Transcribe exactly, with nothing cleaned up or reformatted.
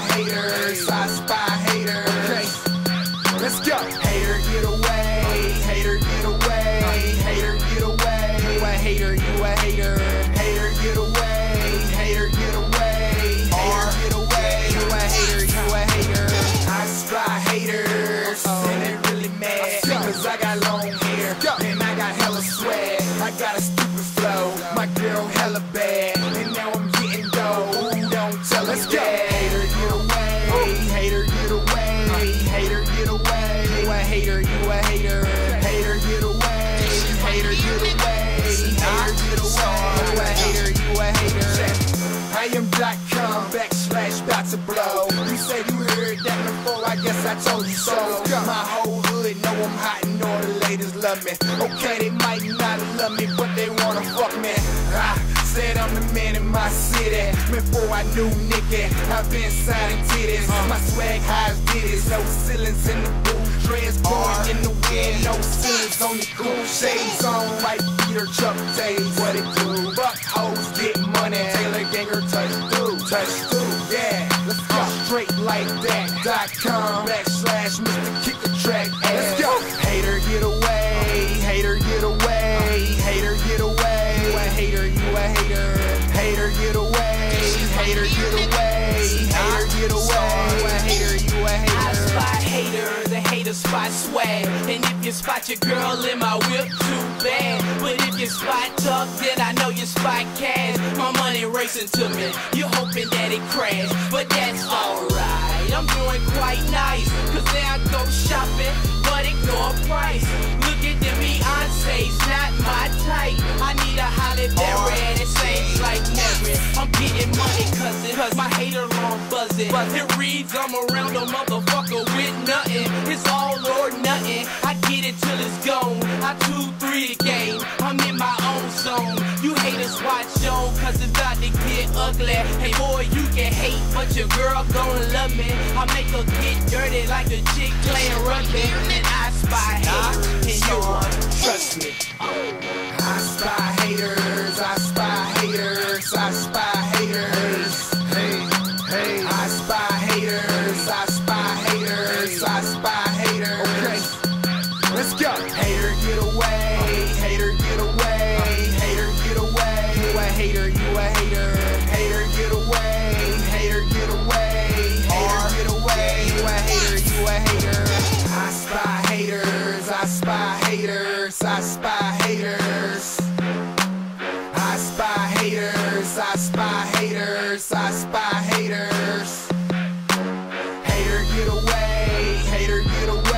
haters, I spy haters. Okay, let's go. Hater, get away. Hater, get away. Hater, get away. You a hater, you a hater. Hater, get away. Hater, get away. Hater, get away. You a hater, you a hater. I spy haters, and they really mad cause I got long hair and I got hella swag. I got a stupid flow, my girl hella bad, and now I'm getting dough. Ooh, don't tell us that. Hater, get away. Hater, get away. Hater, get away. You a hater, you a hater. Hater, get away. Hater, get away. Hater, get away. You a hater, you a hater. I am dot com backslash about to blow. You said you heard that before, I guess I told you so. My whole hood know I'm hot and all the ladies love me. Okay, they might not love me, but they wanna fuck me. I said I'm the man in my city. Before I knew Nicky, I've been signing titties. My swag high as bitties, no ceilings in the booth. Dreads blowing in the wind, no ceilings on the cool. Shades on, white Peter Chuck Days. What it do? Fuck hoes, get money. Taylor Ganger touch through, touch through, yeah. Let's go straight like that. Dot com backslash Mister Kick a Track. Let's go. Hater, get away. Hater, get away. Hater, get away. You a hater, you a hater. Hater, get away. Hater, get away. Hater, get away. You a hater, you a hater. I spot haters, and haters spot swag. And if you spot your girl in my whip, too bad. But if you spot tough, then I know you spot cash. My money racing to me, you hoping that it crash. But that's alright, I'm doing quite nice. Cause now I go shopping, but ignore price. Look at the Beyonce's, not my type. I need a Halle Berry and it sings like Mary. I'm getting money cousin, cause my hater long buzzing. It reads I'm around a motherfucker with nothing. It's all or nothing, I get it till it's gone. I two, three the game, I'm in my own zone. You haters watch on, cause it's about to get ugly. Hey boy, you can hate, but your girl gon' love me. I make her get dirty like a chick playing rugby. And I spy haters, and you won't trust me. I spy haters, I spy haters, I spy haters. Hey, hey, I spy haters, I spy haters, I spy haters. Okay, let's go. Hater, get away. Hater, get away. Hater, get away. You a hater, you a hater. Hater, get away. Hater, get away. Hater, get away. You a hater, you a hater. I spy haters, I spy haters, I spy haters. I spy haters, I spy haters, I spy haters. Hater, get away. Hater, get away.